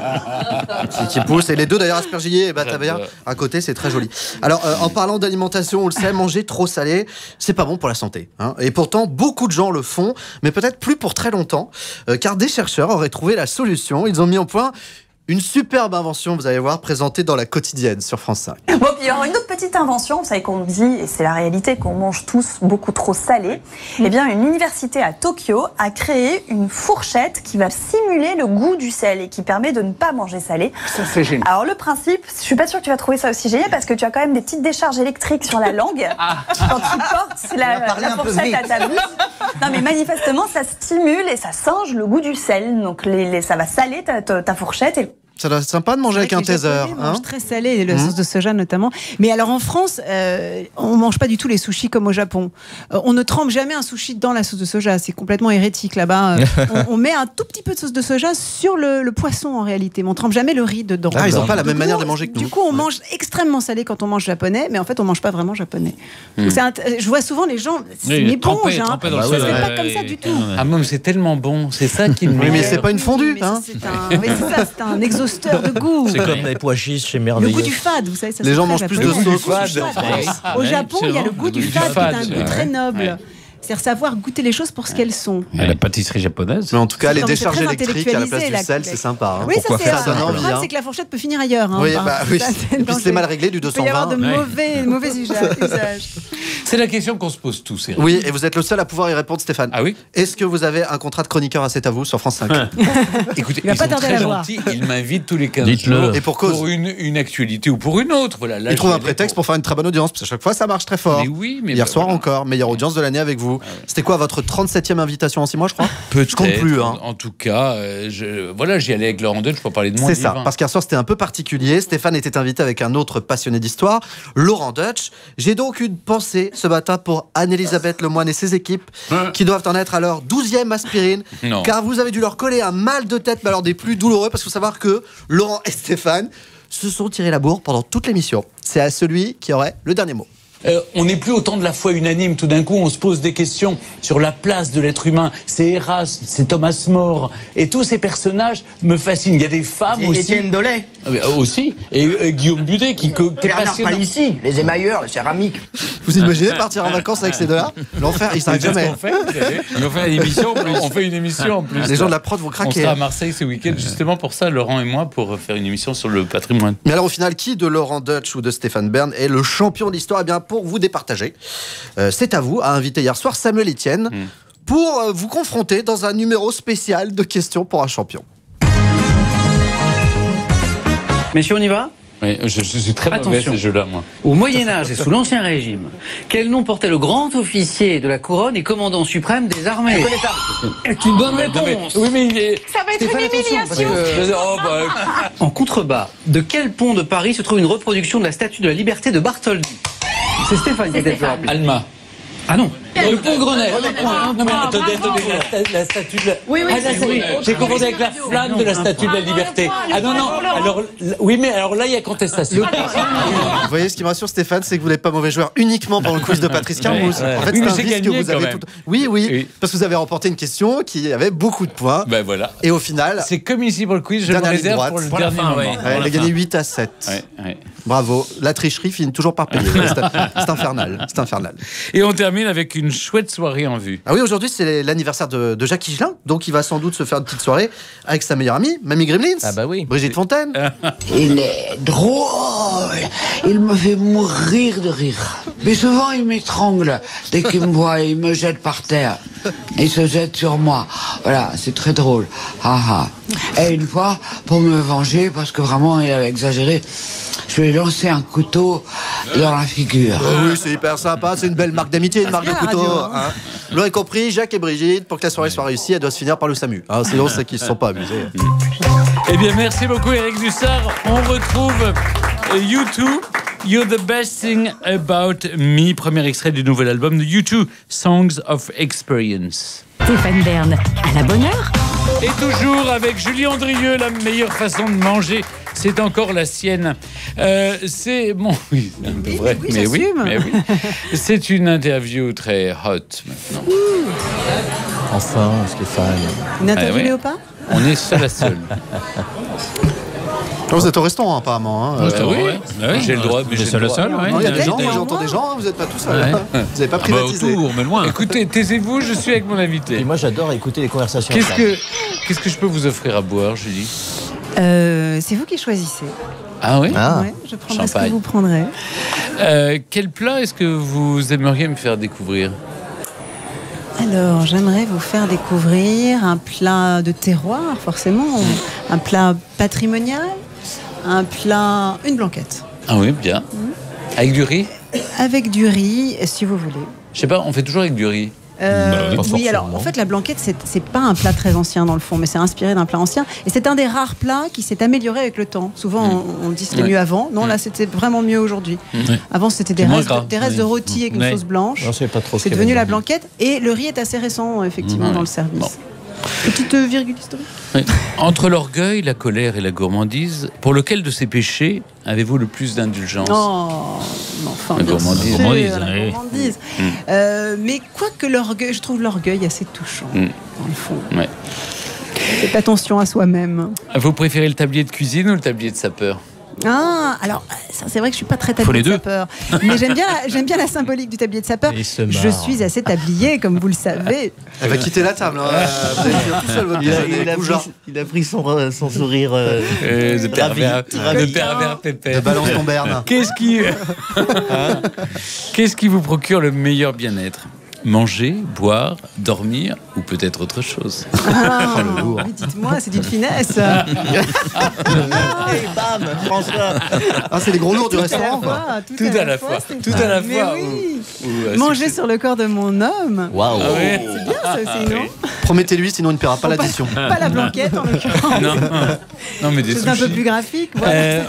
qui poussent. Et les deux, d'ailleurs, aspergier et batavia, à côté, c'est très joli. Alors, en parlant d'alimentation, on le sait, manger trop salé, c'est pas bon pour la santé. Hein. Et pourtant, beaucoup de gens le font, mais peut-être plus pour très longtemps, car des chercheurs auraient trouvé la solution. Ils ont mis au point une superbe invention, vous allez voir, présentée dans La Quotidienne sur France 5. Bon, puis alors une autre petite invention, vous savez qu'on dit, et c'est la réalité, qu'on mange tous beaucoup trop salé. Eh bien, une université à Tokyo a créé une fourchette qui va simuler le goût du sel et qui permet de ne pas manger salé. Ça, c'est génial. Alors le principe, je suis pas sûre que tu vas trouver ça aussi génial parce que tu as quand même des petites décharges électriques sur la langue quand tu portes la fourchette à ta bouche. Non, mais manifestement, ça stimule et ça singe le goût du sel. Donc ça va saler ta fourchette et ça doit être sympa de manger avec un taser. On mange très salé, la sauce de soja notamment. Mais alors en France, on mange pas du tout les sushis comme au Japon. On ne trempe jamais un sushi dans la sauce de soja. C'est complètement hérétique là-bas. On met un tout petit peu de sauce de soja sur le poisson en réalité. Mais on trempe jamais le riz dedans. Ah, ils n'ont pas la même manière de manger que nous. Du coup, on mange extrêmement salé quand on mange japonais, mais en fait, on mange pas vraiment japonais. Donc, je vois souvent les gens, c'est une éponge. C'est pas comme ça du tout. Ah, mais c'est tellement bon. C'est ça qui me. Oui, mais c'est pas une fondue. C'est un exhausteur de goût. C'est comme les pois chiches chez Merveilleux. Le goût du fade, vous savez. Ça, les gens mangent plus de sauce. Au Japon, il y a le goût du fade, qui est un goût très noble. C'est-à-dire savoir goûter les choses pour ce qu'elles sont. La pâtisserie japonaise. Mais en tout cas, les décharges électriques à la place du sel, c'est sympa. Hein. Oui, ça c'est le problème, c'est que la fourchette peut finir ailleurs. Hein. Oui, puis c'est mal réglé du 220. Il peut y avoir de mauvais usages. C'est la question qu'on se pose tous. Eric. Oui, et vous êtes le seul à pouvoir y répondre, Stéphane. Ah oui. Est-ce que vous avez un contrat de chroniqueur à C'est à vous sur France 5? Écoutez, ils sont très gentils. Ils m'invitent tous les 15 jours. Et pour cause. Pour une actualité ou pour une autre. Voilà, ils trouvent un prétexte pour faire une très bonne audience, parce qu'à chaque fois, ça marche très fort. Mais oui, mais hier soir encore, meilleure audience de l'année avec vous. C'était quoi votre 37e invitation en 6 mois, je crois? Je compte plus. Hein. En tout cas, j'y allais avec Laurent Deutsch pour parler de moi. C'est ça, parce qu'hier soir c'était un peu particulier. Stéphane était invité avec un autre passionné d'histoire, Laurent Deutsch. J'ai donc une pensée ce matin pour Anne-Elisabeth Lemoine et ses équipes qui doivent en être à leur 12e aspirine. Non. Car vous avez dû leur coller un mal de tête, mais alors des plus douloureux, parce qu'il faut savoir que Laurent et Stéphane se sont tirés la bourre pendant toute l'émission. C'est à celui qui aurait le dernier mot. On n'est plus au temps de la foi unanime. Tout d'un coup, on se pose des questions sur la place de l'être humain. C'est Erasme, c'est Thomas More. Et tous ces personnages me fascinent. Il y a des femmes aussi. Étienne Dolay. Aussi. Et Guillaume Budet qui est passionnant. Ici, les émailleurs, la céramique. Vous imaginez partir en vacances avec ces deux-là? L'enfer, ils s'arrêtent jamais. On fait une émission. On fait une émission en plus. Les gens de la prod vont craquer. On sera à Marseille ce week-end justement pour ça, Laurent et moi, pour faire une émission sur le patrimoine. Mais alors au final, qui de Laurent Deutsch ou de Stéphane Bern est le champion de l'histoire? Eh bien, pour vous départager, c'est à vous, a invité hier soir Samuel Etienne pour vous confronter dans un numéro spécial de questions pour un champion. Messieurs, on y va? Oui, je suis très mauvais à ces jeux-là, moi. Au Moyen-Âge et sous l'Ancien Régime, quel nom portait le grand officier de la couronne et commandant suprême des armées? C'est une bonne réponse. Oui, mais ça va être une humiliation. En contrebas, de quel pont de Paris se trouve une reproduction de la Statue de la Liberté de Bartholdi? C'est Stéphane qui était plus rapide. Alma. Ah non. Il Le pont Grenelle. Non mais attendez, la statue de la... Oui, Ah, là, ça y est, j'ai confondu avec la flamme de la statue de la liberté. Ah non, alors... Oui, mais alors là, il y a contestation. Vous voyez, ce qui me rassure, Stéphane, c'est que vous n'êtes pas mauvais joueur uniquement pendant le quiz de Patrice Carmouze. Ouais. En fait, Oui, mais c'est un j'ai risque que gagné vous quand avez même. tout... Oui, parce que vous avez remporté une question qui avait beaucoup de points. Ben voilà. Et au final... C'est comme ici pour le quiz, je me dernière ligne réserve droite. pour le Pour la dernier fin, moment. ouais. Elle a gagné 8-7. Ouais. Bravo. La tricherie finit toujours par payer. C'est infernal. C'est infernal. Et on termine avec une chouette soirée en vue. Ah oui, aujourd'hui, c'est l'anniversaire de Jacques Higelin. Donc, il va sans doute se faire une petite soirée avec sa meilleure amie, Mamie Gremlins. Ah bah oui. Brigitte Fontaine. Il est drôle. Il me fait mourir de rire. Mais souvent, il m'étrangle. Dès qu'il me voit, il me jette par terre. Il se jette sur moi. Voilà, c'est très drôle. Et une fois, pour me venger, parce que vraiment, il avait exagéré, je lui ai lancé un couteau dans la figure. Oh oui, c'est hyper sympa. C'est une belle marque d'amitié, une marque de couteau. Hein. Vous l'aurez compris, Jacques et Brigitte, pour que la soirée soit réussie, elle doit se finir par le SAMU. Sinon, c'est qu'ils ne se sont pas amusés. Eh bien, merci beaucoup, Eric Dussard. On retrouve U2. You're the best thing about me. Premier extrait du nouvel album de U2, Songs of Experience. Stéphane Bern, à la bonne heure. Et toujours avec Julie Andrieux, la meilleure façon de manger, c'est encore la sienne. C'est bon, oui, c'est vrai, mais oui. C'est une interview très hot maintenant. Enfin, Stéphane. Une interview Léopard ? On est seul à seul. Vous êtes au restaurant, apparemment. Oui, j'ai le droit, mais j'ai seul à seul. Il y a des gens, j'entends des gens, vous n'êtes pas tout seul. Vous n'avez pas privatisé. Autour, mais loin. Écoutez, taisez-vous, je suis avec mon invité. Et moi, j'adore écouter les conversations. Qu'est-ce que je peux vous offrir à boire, Julie ? C'est vous qui choisissez. Ah oui ? Ouais, je prendrai ce que vous prendrez. Quel plat est-ce que vous aimeriez me faire découvrir ? Alors, j'aimerais vous faire découvrir un plat de terroir, forcément, un plat patrimonial, une blanquette. Ah oui, bien. Avec du riz ? Avec du riz, si vous voulez. Je sais pas, on fait toujours avec du riz. Oui, alors en fait la blanquette c'est pas un plat très ancien dans le fond, mais c'est inspiré d'un plat ancien et c'est un des rares plats qui s'est amélioré avec le temps. Souvent on dit c'était mieux avant, non là c'était vraiment mieux aujourd'hui. Avant c'était des restes de rôti avec une sauce blanche. C'est devenu la blanquette et le riz est assez récent effectivement dans le service. Bon. Petite virgule historique. Oui. Entre l'orgueil, la colère et la gourmandise, pour lequel de ces péchés avez-vous le plus d'indulgence ? Enfin, la gourmandise. La gourmandise. Mais quoique l'orgueil, je trouve l'orgueil assez touchant, dans le fond. Ouais. Faites attention à soi-même. Vous préférez le tablier de cuisine ou le tablier de sapeur ? Alors, ça, c'est vrai que je suis pas très tablier de sapeur, mais j'aime bien la symbolique du tablier de sapeur. Je suis assez tablier, comme vous le savez. Elle va quitter la table. Vous allez finir tout seul votre déjeuner. Il a pris son sourire de pervers pépère. De balance ton berne. Qu'est-ce qui vous procure le meilleur bien-être ? Manger, boire, dormir ou peut-être autre chose. Oui, dites-moi, c'est d'une finesse. Et bam, François. C'est les gros lourds du restaurant. Tout à la fois. Manger sur le corps de mon homme. Waouh. C'est bien ça aussi, non ? Promettez-lui, sinon il ne paiera pas l'addition. Pas la blanquette en l'occurrence. Non, mais des c'est un peu plus graphique. Voilà.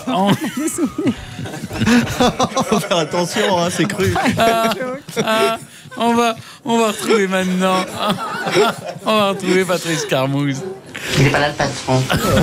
Faut faire attention, c'est cru. On va retrouver maintenant. On va retrouver Patrice Carmouze. Il n'est pas là le patron.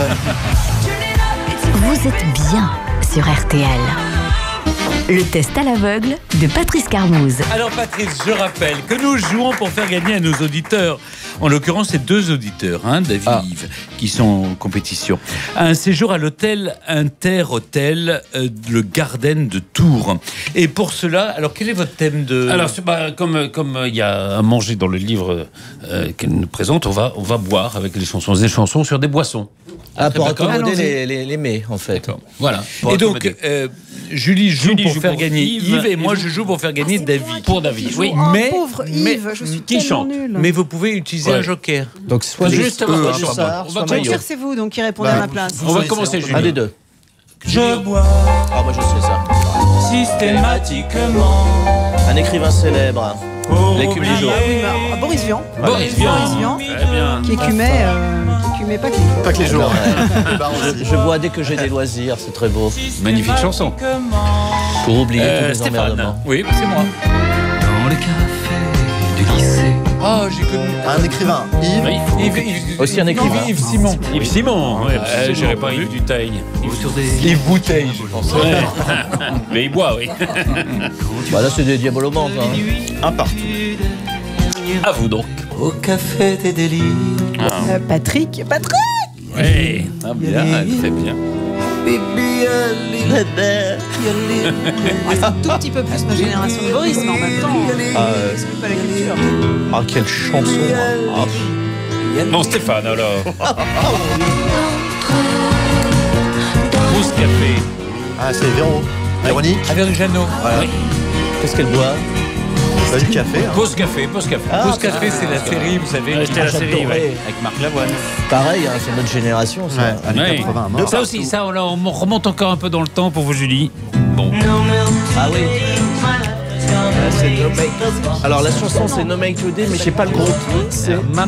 Vous êtes bien sur RTL. Le test à l'aveugle de Patrice Carmouze. Alors Patrice, je rappelle que nous jouons pour faire gagner à nos auditeurs, en l'occurrence c'est 2 auditeurs, David et Yves, qui sont en compétition, un séjour à l'hôtel Inter-Hôtel, le Garden de Tours. Et pour cela, alors quel est votre thème de... Alors comme il y a à manger dans le livre qu'elle nous présente, on va boire avec des chansons sur des boissons. Pour accommoder les mets, en fait. Voilà. Et donc, Julie joue pour faire gagner Yves et moi je joue pour faire gagner David. Pour David, oui. Pauvre Yves, je suis tellement nulle. Mais vous pouvez utiliser un joker. Donc soit juste Joker, c'est vous donc qui répondez à ma place. On va commencer, Julie. Un des deux. Je bois. Moi je sais ça. Systématiquement. Un écrivain célèbre. L'écume du jour. Boris Vian. Boris Vian. Qui écumait pas que les jours. Je bois dès que j'ai des loisirs, c'est très beau. Magnifique chanson. Pour oublier tous les Stéphane. emmerdements. Oui, c'est moi. Dans les cafés du Oh, j'ai connu. Un écrivain. Yves. Aussi un écrivain. Yves Simon. Yves Simon. Ouais, j'irais pas Yves Duteil. Yves Bouteille, je pense. Ouais. Mais il boit, oui. Bah là, c'est des diabolomantes. Un partout. À vous donc. Au café des délires. Patrick. Oui. Ah, bien, elle fait bien. C'est un tout petit peu plus ma génération de Boris, mais en même temps, c'est pas la culture. Ah, quelle chanson. Bon, Stéphane, alors. Pause café. Ah, c'est Véro. Véronique. Véronique Jeannot. Voilà. Qu'est-ce qu'elle boit? Du café. Hein. Pause café. Pause café, c'est la série, vous savez. C'était la série, ouais, avec Marc Lavoine. Pareil, hein, c'est notre génération, ça. Ouais, années 80, mort. Ça aussi, ça, on remonte encore un peu dans le temps pour vous, Julie. Bon. Ah oui. C'est No Make. Alors la chanson c'est No Make Today, mais je sais pas le groupe. C'est Herman.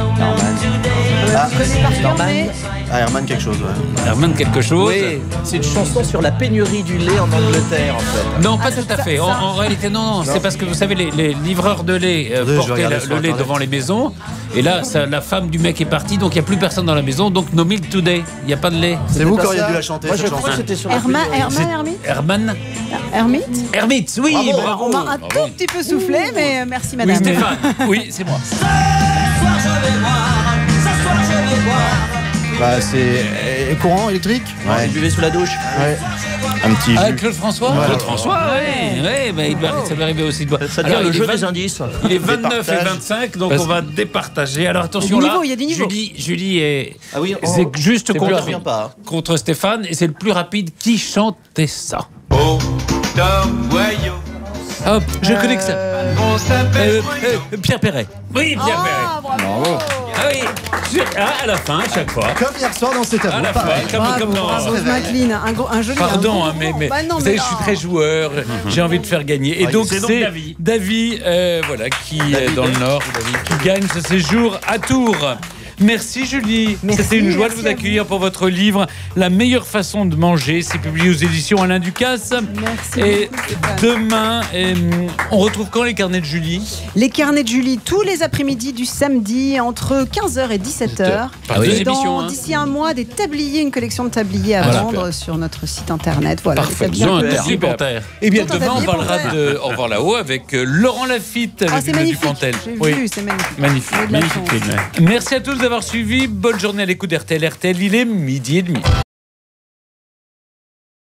Herman quelque chose, ouais. Herman quelque chose. Oui, c'est une chanson sur la pénurie du lait en Angleterre en fait. Non, pas tout à fait. En réalité, non. C'est parce que vous savez, les livreurs de lait portaient le lait devant les maisons. Et là, la femme du mec est partie, donc il n'y a plus personne dans la maison. Donc No Milk Today, il n'y a pas de lait. C'est vous qui auriez dû la chanter. Moi je crois que c'était sur la Herman. Hermite, oui, bravo. On m'a un tout petit peu soufflé, mais merci madame. Oui, Stéphane. Oui, c'est moi. Bah, c'est courant électrique. Ouais. Buvez sous la douche. Ouais. Un petit jus. Claude François. Ouais. Claude François, oui. Ça lui arrivait aussi de boire. Ça devient le jeu des indices. Il est 29 et 25, donc on va départager. Alors attention là. Il y a du niveau. Julie est. Ah oui, c'est juste contre Stéphane, et c'est le plus rapide qui chantait ça. Oh, Tom Boyau. Hop, je connais que ça. Pierre Perret. Oui, Pierre Perret. Bravo. Ah oui, à la fin, à chaque fois. Comme hier soir dans cette À la fin, comme dans. Bravo, McLean, un joli. Pardon, mais Bah non, vous savez, je suis très joueur, j'ai envie de faire gagner. Et donc, c'est Davy, voilà, qui est dans le Nord, qui gagne ce séjour à Tours. Merci Julie, c'était une joie de vous accueillir pour votre livre La meilleure façon de manger. C'est publié aux éditions Alain Ducasse. Merci. Et demain, on retrouve quand les carnets de Julie? Les carnets de Julie tous les après-midi du samedi entre 15h et 17h. D'ici un mois, des tabliers, une collection de tabliers à vendre sur notre site internet. Voilà. Parfait. Super. Et bien demain, on parlera de Au revoir là-haut avec Laurent Lafitte avec c'est magnifique. Dupontel. J'ai vu, c'est magnifique. Magnifique. Merci à tous d'avoir suivi. Bonne journée à l'écoute d'RTL. RTL, il est 12h30.